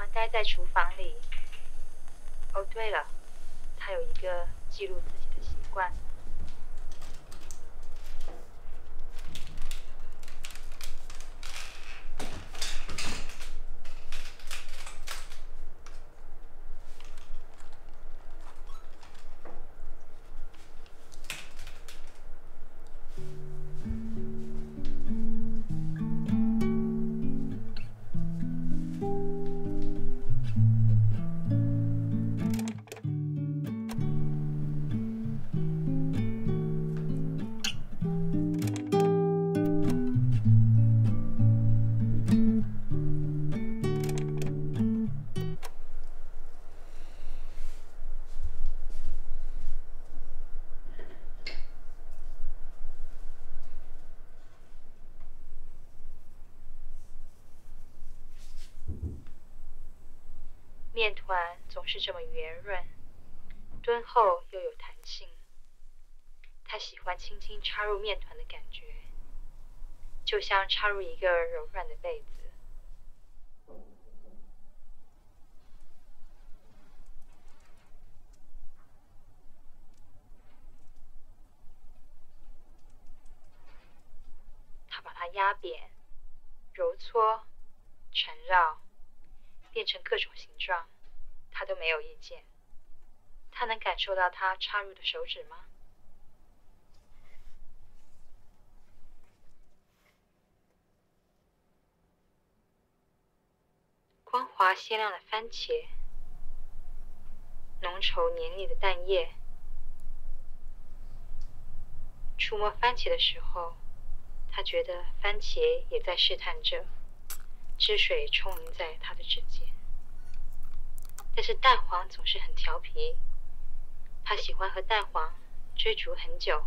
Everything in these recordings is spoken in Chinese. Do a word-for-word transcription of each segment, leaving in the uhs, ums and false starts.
常待在厨房里。哦，对了，他有一个记录自己的习惯。面团总是这么圆润，敦厚又有弹性。他喜欢轻轻插入面团的感觉，就像插入一个柔软的被子。他把它压扁、揉搓、缠绕，变成各种形状，他都没有意见。他能感受到他插入的手指吗？光滑鲜亮的番茄，浓稠黏腻的蛋液。触摸番茄的时候，他觉得番茄也在试探着，汁水充盈在他的指尖。但是蛋黄总是很调皮，他喜欢和蛋黄追逐很久。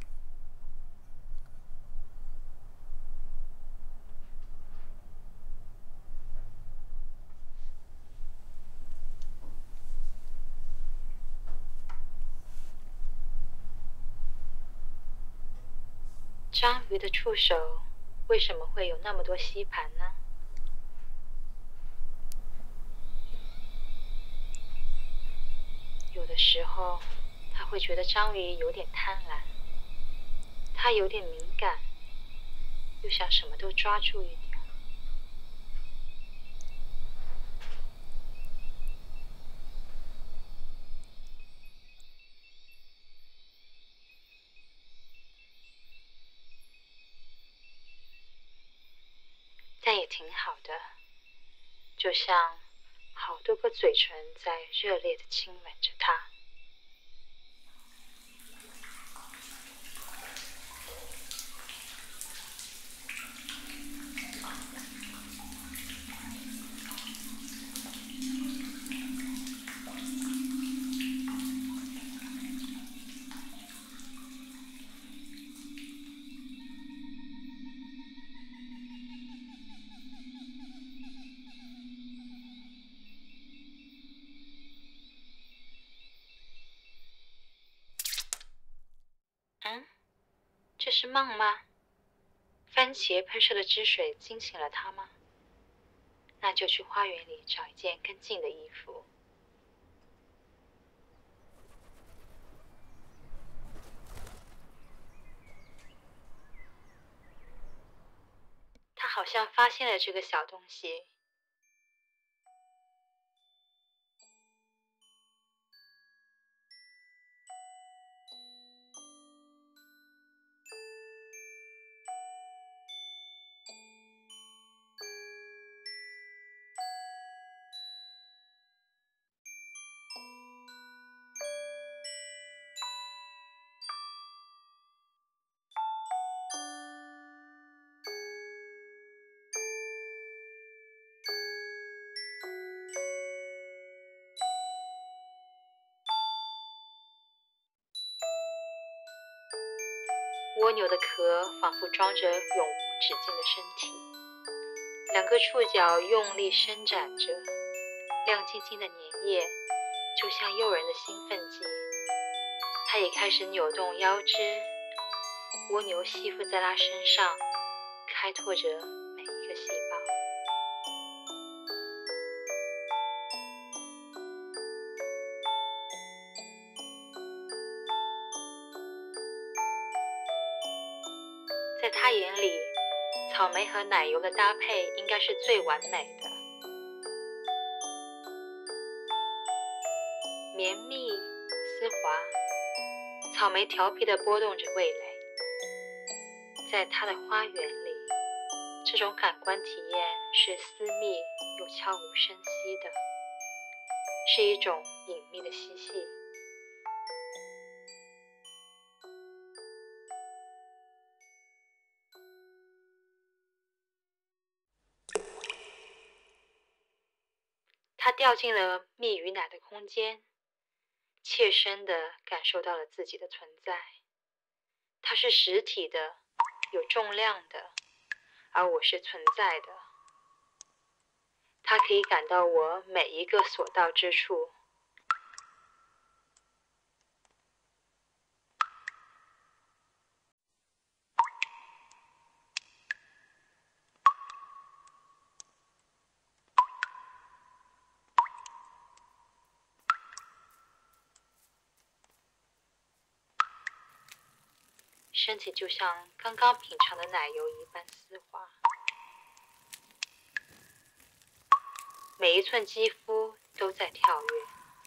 章鱼的触手为什么会有那么多吸盘呢？有的时候，他会觉得章鱼有点贪婪，他有点敏感，又想什么都抓住一点。但也挺好的，就像好多个嘴唇在热烈地亲吻着他。嗯，这是梦吗？番茄喷射的汁水惊醒了他吗？那就去花园里找一件更近的衣服。他好像发现了这个小东西。蜗牛的壳仿佛装着永无止境的身体，两个触角用力伸展着，亮晶晶的粘液就像诱人的兴奋剂。它也开始扭动腰肢，蜗牛吸附在它身上，开拓着每一个细胞。 在他眼里，草莓和奶油的搭配应该是最完美的。绵密丝滑，草莓调皮地拨动着味蕾。在他的花园里，这种感官体验是私密又悄无声息的，是一种隐秘的嬉戏。他掉进了蜜与奶的空间，切身地感受到了自己的存在。它是实体的，有重量的，而我是存在的。它可以感到我每一个所到之处。身体就像刚刚品尝的奶油一般丝滑，每一寸肌肤都在跳跃。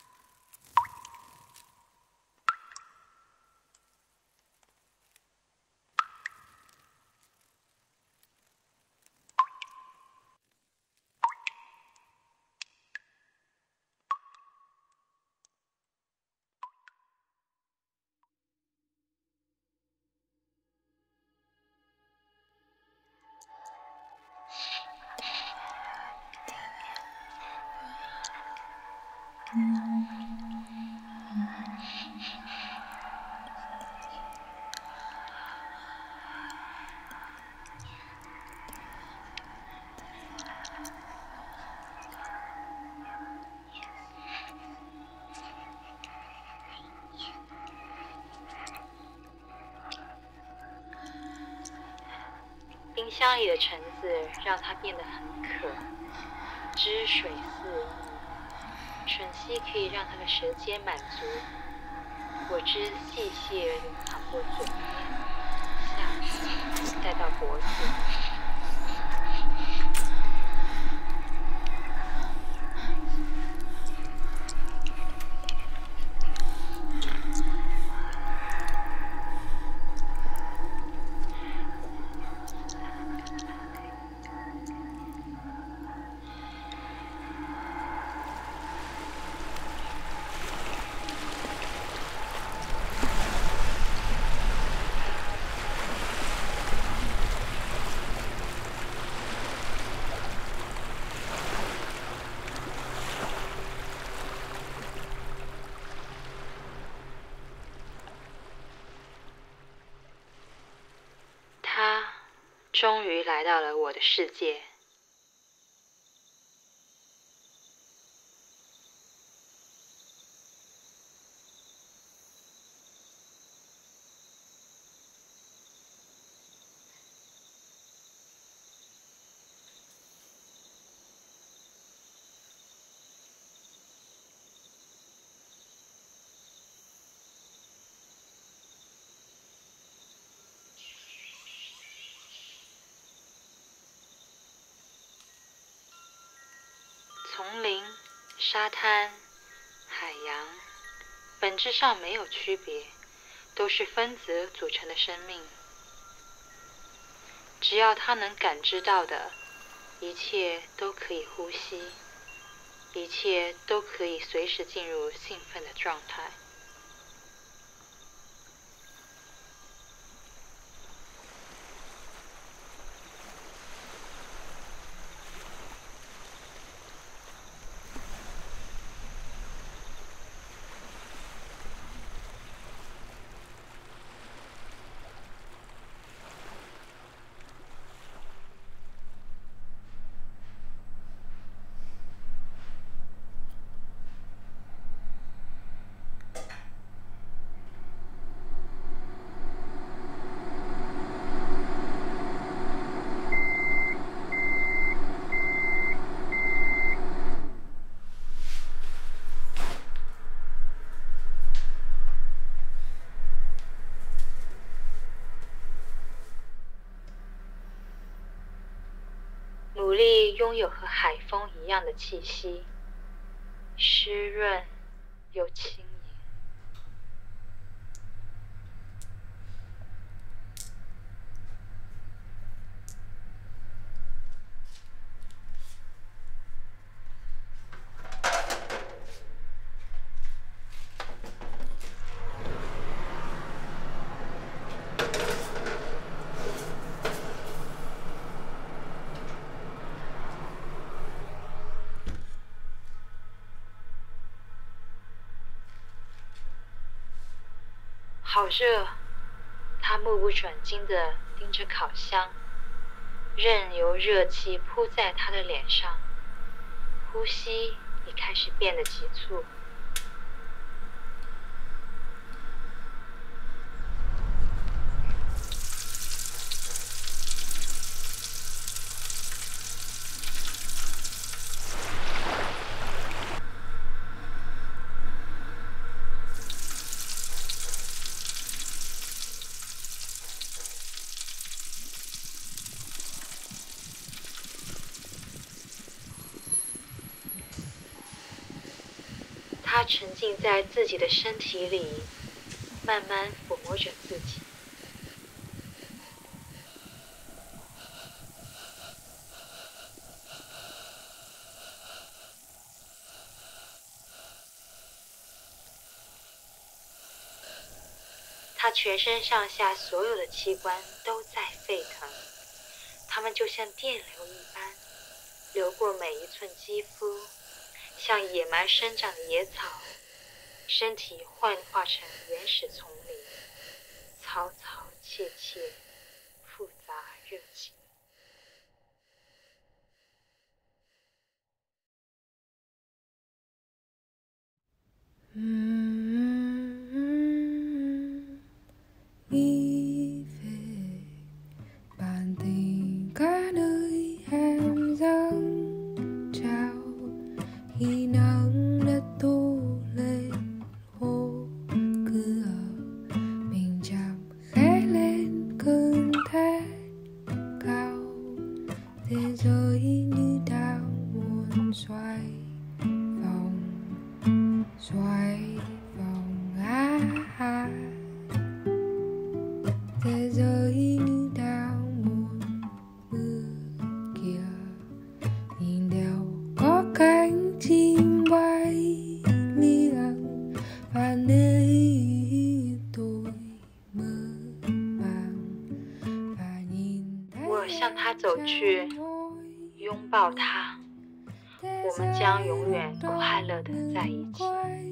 冰箱里的橙子让它变得很渴，汁水四溢，吮吸可以让它的舌尖满足，果汁细细流淌过嘴面、下巴，再到脖子。他终于来到了我的世界。丛林、沙滩、海洋，本质上没有区别，都是分子组成的生命。只要它能感知到的，一切都可以呼吸，一切都可以随时进入兴奋的状态。 土里拥有和海风一样的气息，湿润又轻盈。好热，他目不转睛地盯着烤箱，任由热气扑在他的脸上，呼吸也开始变得急促。他沉浸在自己的身体里，慢慢抚摸着自己。他全身上下所有的器官都在沸腾，它们就像电流一般，流过每一寸肌肤，像野蛮生长的野草，身体幻化成原始丛林，嘈嘈切切，复杂热情。 Nghĩ về bàn tình cả nơi em dâng trao, khi nắng đất tô lên hồ cửa, mình chạm khẽ lên cơn thét cao, thế giới như đang muốn xoay vòng, xoay vòng á à. Thế giới như đang muốn mưa kìa, nhìn đều có cánh chim bay liệng, và nơi tôi mơ màng và nhìn thấy 我向他走去，拥抱他，我们将永远快乐的在一起。